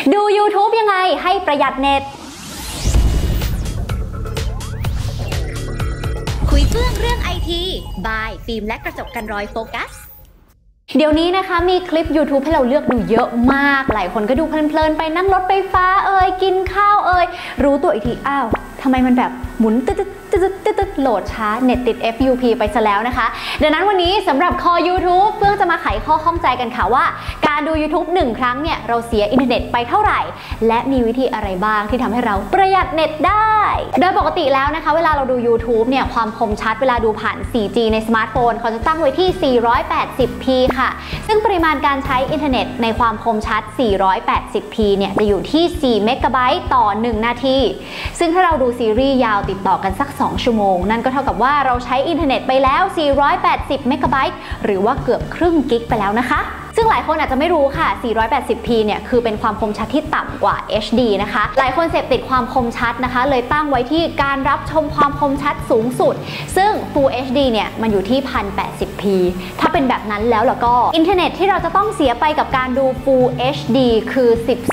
ดู YouTube ยังไงให้ประหยัดเน็ตคุยเฟื่องเรื่องไอทีบายฟิล์มและกระจกกันรอยโฟกัสเดี๋ยวนี้นะคะมีคลิป YouTube ให้เราเลือกดูเยอะมากหลายคนก็ดูเพลินๆไปนั่งรถไฟฟ้ากินข้าวรู้ตัวอีกทีอ้าวทำไมมันแบบหมุนตึ๊ดโหลดช้าเน็ตติด FUP ไปซะแล้วนะคะดังนั้นวันนี้สำหรับคอ YouTube เฟื่องจะมาไขข้อข้องใจกันค่ะว่าการดู YouTube 1 ครั้งเนี่ยเราเสียอินเทอร์เน็ตไปเท่าไหร่และมีวิธีอะไรบ้างที่ทำให้เราประหยัดเน็ตได้โดยปกติแล้วนะคะเวลาเราดู YouTube เนี่ยความคมชัดเวลาดูผ่าน 4G ในสมาร์ทโฟนเขาจะตั้งไว้ที่ 480p ค่ะซึ่งปริมาณการใช้อินเทอร์เน็ตในความคมชัด 480p เนี่ยจะอยู่ที่4เมกะไบต์ต่อ1นาทีซึ่งถ้าเราดูซีรีส์ยาวติดต่อกันสัก2 ชั่วโมงนั่นก็เท่ากับว่าเราใช้อินเทอร์เน็ตไปแล้ว480เมกะไบต์หรือว่าเกือบครึ่งกิกไปแล้วนะคะซึ่งหลายคนอาจจะไม่รู้ค่ะ 480p เนี่ยคือเป็นความคมชัดที่ต่ำกว่า HD นะคะหลายคนเสพติดความคมชัดนะคะเลยตั้งไว้ที่การรับชมความคมชัดสูงสุดซึ่ง Full HD เนี่ยมันอยู่ที่ 1080p ถ้าเป็นแบบนั้นแล้วก็อินเทอร์เน็ตที่เราจะต้องเสียไปกับการดู Full HD คือ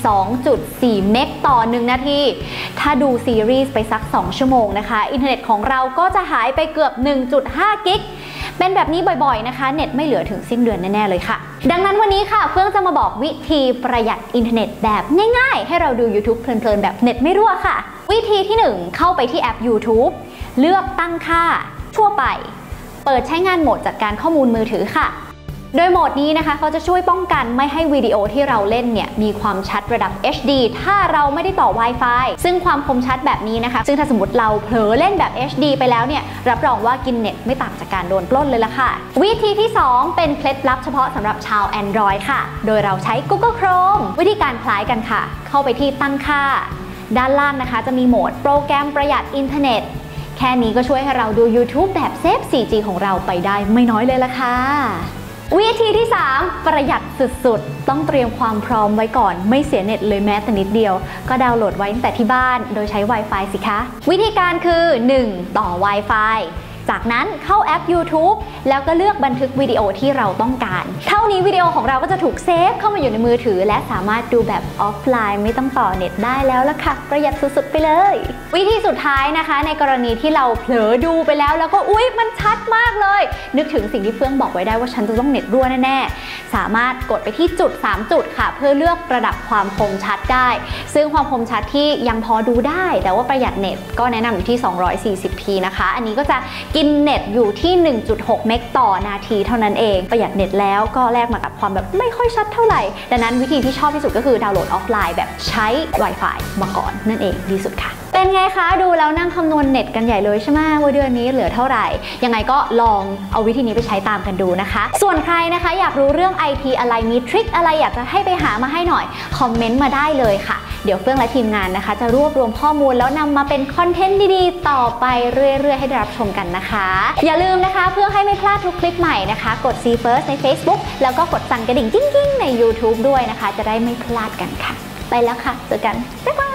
12.4 เมกต่อ1นาทีถ้าดูซีรีส์ไปสัก2 ชั่วโมงนะคะอินเทอร์เน็ตของเราก็จะหายไปเกือบ 1.5 กิกเป็นแบบนี้บ่อยๆนะคะเน็ตไม่เหลือถึงสิ้นเดือนแน่ๆเลยค่ะดังนั้นวันนี้ค่ะเฟื่องจะมาบอกวิธีประหยัดอินเทอร์เน็ตแบบง่ายๆให้เราดู YouTube เพลินๆแบบเน็ตไม่รั่วค่ะวิธีที่1เข้าไปที่แอป YouTube เลือกตั้งค่าทั่วไปเปิดใช้งานโหมดจัดการข้อมูลมือถือค่ะโดยโหมดนี้นะคะเขาจะช่วยป้องกันไม่ให้วิดีโอที่เราเล่นเนี่ยมีความชัดระดับ HD ถ้าเราไม่ได้ต่อ Wi-Fi ซึ่งความคมชัดแบบนี้นะคะซึ่งถ้าสมมติเราเผลอเล่นแบบ HD ไปแล้วเนี่ยรับรองว่ากินเน็ตไม่ต่างจากการโดนปล้นเลยล่ะค่ะวิธีที่2เป็นเคล็ดลับเฉพาะสำหรับชาว Android ค่ะโดยเราใช้ Google Chrome วิธีการคล้ายกันค่ะเข้าไปที่ตั้งค่าด้านล่างนะคะจะมีโหมดโปรแกรมประหยัดอินเทอร์เน็ตแค่นี้ก็ช่วยให้เราดู YouTube แบบเซฟ 4G ของเราไปได้ไม่น้อยเลยล่ะค่ะวิธีที่3ประหยัดสุดๆต้องเตรียมความพร้อมไว้ก่อนไม่เสียเน็ตเลยแม้แต่นิดเดียวก็ดาวน์โหลดไว้ตั้งแต่ที่บ้านโดยใช้ Wi-Fi สิคะวิธีการคือ 1. ต่อ Wi-Fi จากนั้นเข้าแอป YouTube แล้วก็เลือกบันทึกวิดีโอที่เราต้องการเท่านี้วิดีโอของเราก็จะถูกเซฟเข้ามาอยู่ในมือถือและสามารถดูแบบออฟไลน์ไม่ต้องต่อเน็ตได้แล้วล่ะค่ะประหยัดสุดๆไปเลยวิธีสุดท้ายนะคะในกรณีที่เราเผลอดูไปแล้วก็อุ๊ยมันชัดมากเลยนึกถึงสิ่งที่เฟื่องบอกไว้ได้ว่าฉันจะต้องเน็ตรั่วแน่ๆสามารถกดไปที่จุด3จุดค่ะเพื่อเลือกระดับความคมชัดได้ซึ่งความคมชัดที่ยังพอดูได้แต่ว่าประหยัดเน็ตก็แนะนำอยู่ที่ 240p นะคะอันนี้ก็จะกินเน็ตอยู่ที่ 1.6 เมกต่อนาทีเท่านั้นเองประหยัดเน็ตแล้วก็แลกมากับความแบบไม่ค่อยชัดเท่าไหร่ดังนั้นวิธีที่ชอบที่สุดก็คือดาวน์โหลดออฟไลน์แบบใช้ Wi-Fi มาก่อนนั่นเองดีสุดค่ะเป็นไงคะดูแล้วนั่งคำนวณเน็ตกันใหญ่เลยใช่ไหมว่าเดือนนี้เหลือเท่าไหร่ยังไงก็ลองเอาวิธีนี้ไปใช้ตามกันดูนะคะส่วนใครนะคะอยากรู้เรื่อง IT อะไรมีทริคอะไรอยากจะให้ไปหามาให้หน่อยคอมเมนต์มาได้เลยค่ะเดี๋ยวเฟื่องและทีมงานนะคะจะรวบรวมข้อมูลแล้วนำมาเป็นคอนเทนต์ดีๆต่อไปเรื่อยๆให้ได้รับชมกันนะคะอย่าลืมนะคะเพื่อให้ไม่พลาดทุกคลิปใหม่นะคะกด See First ใน Facebook แล้วก็กดสั่นกระดิ่งกิ้งๆใน YouTube ด้วยนะคะจะได้ไม่พลาดกันค่ะไปแล้วค่ะเจอกันบ๊ายบาย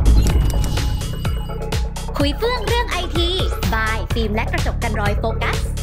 คุยเฟื่องเรื่องไอทีบายฟิล์มและกระจกกันรอยโฟกัส